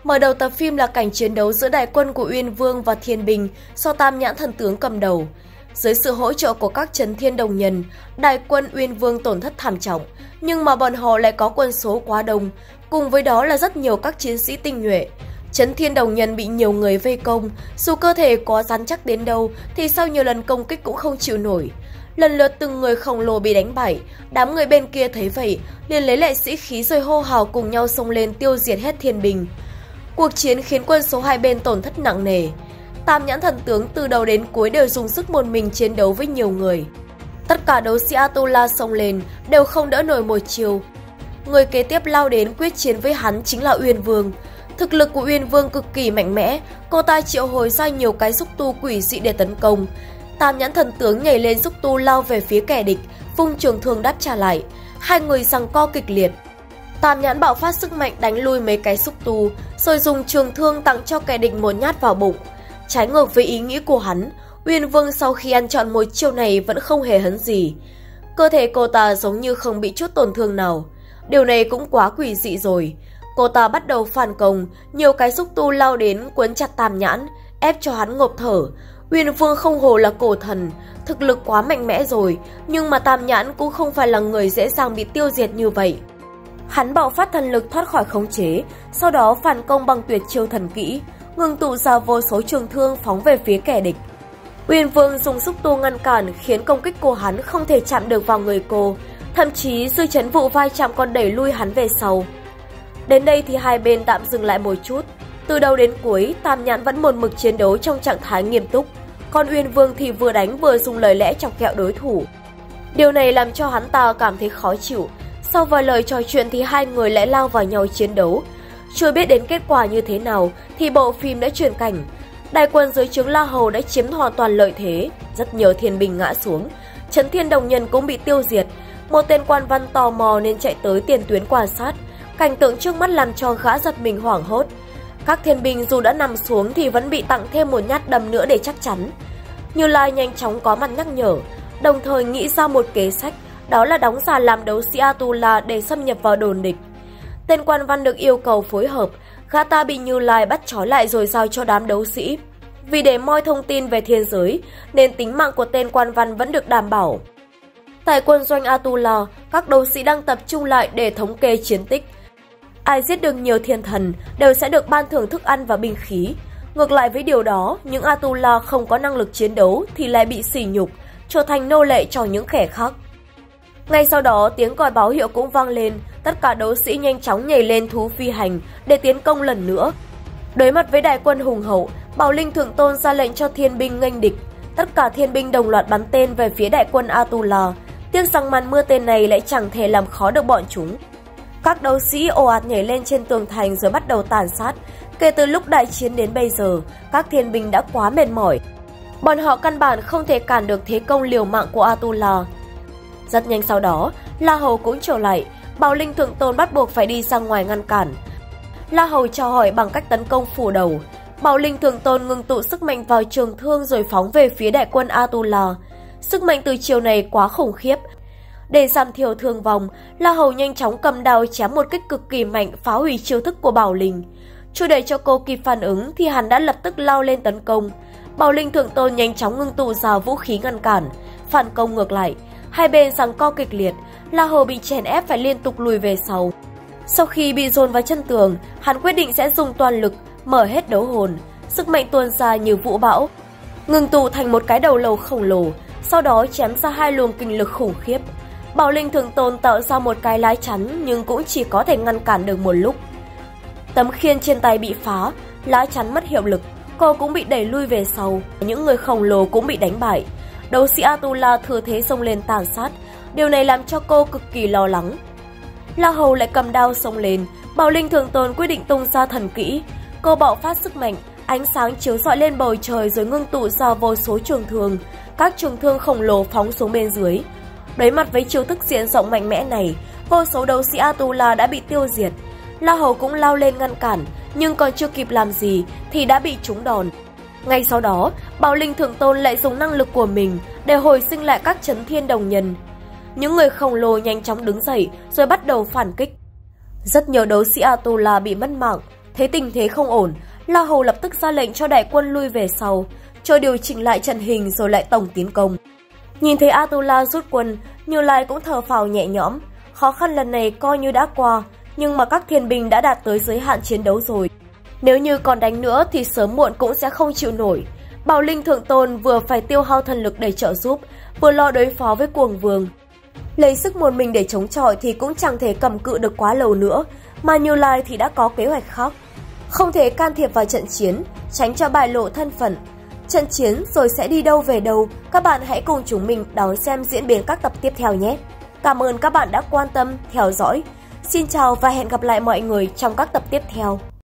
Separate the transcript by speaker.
Speaker 1: Mở đầu tập phim là cảnh chiến đấu giữa đại quân của Uyên Vương và Thiên Binh do Tam Nhãn Thần Tướng cầm đầu. Dưới sự hỗ trợ của các Chấn Thiên Đồng Nhân, đại quân Uyên Vương tổn thất thảm trọng, nhưng mà bọn họ lại có quân số quá đông, cùng với đó là rất nhiều các chiến sĩ tinh nhuệ. Chấn Thiên Đồng Nhân bị nhiều người vây công, dù cơ thể có rắn chắc đến đâu thì sau nhiều lần công kích cũng không chịu nổi. Lần lượt từng người khổng lồ bị đánh bại, đám người bên kia thấy vậy, liền lấy lại sĩ khí rồi hô hào cùng nhau xông lên tiêu diệt hết Thiên Binh. Cuộc chiến khiến quân số hai bên tổn thất nặng nề. Tam Nhãn Thần Tướng từ đầu đến cuối đều dùng sức một mình chiến đấu với nhiều người. Tất cả đấu sĩ Atula xông lên đều không đỡ nổi một chiều. Người kế tiếp lao đến quyết chiến với hắn chính là Uyên Vương. Thực lực của Uyên Vương cực kỳ mạnh mẽ, cô ta triệu hồi ra nhiều cái xúc tu quỷ dị để tấn công. Tam Nhãn Thần Tướng nhảy lên xúc tu lao về phía kẻ địch, vung trường thương đáp trả lại. Hai người giằng co kịch liệt. Tam Nhãn bạo phát sức mạnh đánh lui mấy cái xúc tu, rồi dùng trường thương tặng cho kẻ địch một nhát vào bụng. Trái ngược với ý nghĩ của hắn, Uyên Vương sau khi ăn trọn một chiêu này vẫn không hề hấn gì. Cơ thể cô ta giống như không bị chút tổn thương nào. Điều này cũng quá quỷ dị rồi. Cô ta bắt đầu phản công, nhiều cái xúc tu lao đến quấn chặt Tam Nhãn, ép cho hắn ngộp thở. Uyên Vương không hồ là cổ thần, thực lực quá mạnh mẽ rồi, nhưng mà Tam Nhãn cũng không phải là người dễ dàng bị tiêu diệt như vậy. Hắn bạo phát thần lực thoát khỏi khống chế, sau đó phản công bằng tuyệt chiêu thần kỹ, ngưng tụ ra vô số trường thương phóng về phía kẻ địch. Uyên Vương dùng xúc tu ngăn cản khiến công kích của hắn không thể chạm được vào người cô, thậm chí dư chấn vụ vai chạm còn đẩy lui hắn về sau. Đến đây thì hai bên tạm dừng lại một chút. Từ đầu đến cuối, Tam Nhãn vẫn một mực chiến đấu trong trạng thái nghiêm túc, còn Uyên Vương thì vừa đánh vừa dùng lời lẽ chọc ghẹo đối thủ. Điều này làm cho hắn ta cảm thấy khó chịu. Sau vài lời trò chuyện thì hai người lại lao vào nhau chiến đấu. Chưa biết đến kết quả như thế nào thì bộ phim đã chuyển cảnh. Đại quân dưới trướng La Hầu đã chiếm hoàn toàn lợi thế, rất nhiều thiên binh ngã xuống. Chấn Thiên Đồng Nhân cũng bị tiêu diệt. Một tên quan văn tò mò nên chạy tới tiền tuyến quan sát. Cảnh tượng trước mắt làm cho gã giật mình hoảng hốt. Các thiên binh dù đã nằm xuống thì vẫn bị tặng thêm một nhát đâm nữa để chắc chắn. Như Lai nhanh chóng có mặt nhắc nhở, đồng thời nghĩ ra một kế sách, đó là đóng giả làm đấu sĩ Atula để xâm nhập vào đồn địch. Tên quan văn được yêu cầu phối hợp, gã ta bị Như Lai bắt trói lại rồi giao cho đám đấu sĩ. Vì để moi thông tin về thiên giới, nên tính mạng của tên quan văn vẫn được đảm bảo. Tại quân doanh Atula, các đấu sĩ đang tập trung lại để thống kê chiến tích. Ai giết được nhiều thiên thần đều sẽ được ban thưởng thức ăn và binh khí. Ngược lại với điều đó, những Atula không có năng lực chiến đấu thì lại bị sỉ nhục, trở thành nô lệ cho những kẻ khác. Ngay sau đó, tiếng còi báo hiệu cũng vang lên, tất cả đấu sĩ nhanh chóng nhảy lên thú phi hành để tiến công lần nữa. Đối mặt với đại quân hùng hậu, Bảo Linh Thượng Tôn ra lệnh cho thiên binh nghênh địch. Tất cả thiên binh đồng loạt bắn tên về phía đại quân Atula. Tiếc rằng màn mưa tên này lại chẳng thể làm khó được bọn chúng. Các đấu sĩ ồ ạt nhảy lên trên tường thành rồi bắt đầu tàn sát. Kể từ lúc đại chiến đến bây giờ, các thiên binh đã quá mệt mỏi. Bọn họ căn bản không thể cản được thế công liều mạng của Atula. Rất nhanh sau đó, La Hầu cũng trở lại, Bảo Linh Thượng Tôn bắt buộc phải đi ra ngoài ngăn cản. La Hầu chào hỏi bằng cách tấn công phủ đầu. Bảo Linh Thượng Tôn ngưng tụ sức mạnh vào trường thương rồi phóng về phía đại quân Atula. Sức mạnh từ chiều này quá khủng khiếp. Để giảm thiểu thương vong, La Hầu nhanh chóng cầm đao chém một kích cực kỳ mạnh phá hủy chiêu thức của Bảo Linh. Chưa để cho cô kịp phản ứng thì hắn đã lập tức lao lên tấn công. Bảo Linh Thượng Tôn nhanh chóng ngưng tụ ra vũ khí ngăn cản, phản công ngược lại. Hai bên giằng co kịch liệt, La Hầu bị chèn ép phải liên tục lùi về sau. Sau khi bị dồn vào chân tường, hắn quyết định sẽ dùng toàn lực, mở hết đấu hồn. Sức mạnh tuôn ra như vũ bão, ngưng tụ thành một cái đầu lâu khổng lồ, sau đó chém ra hai luồng kinh lực khủng khiếp. Bảo Linh Thượng Tôn tạo ra một cái lá chắn nhưng cũng chỉ có thể ngăn cản được một lúc. Tấm khiên trên tay bị phá, lá chắn mất hiệu lực, cô cũng bị đẩy lui về sau. Những người khổng lồ cũng bị đánh bại. Đấu sĩ Atula thừa thế xông lên tàn sát, điều này làm cho cô cực kỳ lo lắng. La Hầu lại cầm đao xông lên, Bảo Linh Thượng Tôn quyết định tung ra thần kỹ. Cô bạo phát sức mạnh, ánh sáng chiếu rọi lên bầu trời rồi ngưng tụ ra vô số trường thương. Các trường thương khổng lồ phóng xuống bên dưới. Đối mặt với chiêu thức diện rộng mạnh mẽ này, vô số đấu sĩ Atula đã bị tiêu diệt. La Hầu cũng lao lên ngăn cản, nhưng còn chưa kịp làm gì thì đã bị trúng đòn. Ngay sau đó, Bảo Linh Thượng Tôn lại dùng năng lực của mình để hồi sinh lại các Chấn Thiên Đồng Nhân. Những người khổng lồ nhanh chóng đứng dậy rồi bắt đầu phản kích. Rất nhiều đấu sĩ Atula bị mất mạng, Thấy tình thế không ổn, La Hầu lập tức ra lệnh cho đại quân lui về sau, cho điều chỉnh lại trận hình rồi lại tổng tiến công. Nhìn thấy Atula rút quân, Như Lai cũng thở phào nhẹ nhõm. Khó khăn lần này coi như đã qua, nhưng mà các thiên binh đã đạt tới giới hạn chiến đấu rồi. Nếu như còn đánh nữa thì sớm muộn cũng sẽ không chịu nổi. Bảo Linh Thượng Tôn vừa phải tiêu hao thần lực để trợ giúp, vừa lo đối phó với Cuồng Vương. Lấy sức một mình để chống chọi thì cũng chẳng thể cầm cự được quá lâu nữa, mà Như Lai thì đã có kế hoạch khác. Không thể can thiệp vào trận chiến, tránh cho bại lộ thân phận. Trận chiến rồi sẽ đi đâu về đâu, các bạn hãy cùng chúng mình đón xem diễn biến các tập tiếp theo nhé. Cảm ơn các bạn đã quan tâm, theo dõi. Xin chào và hẹn gặp lại mọi người trong các tập tiếp theo.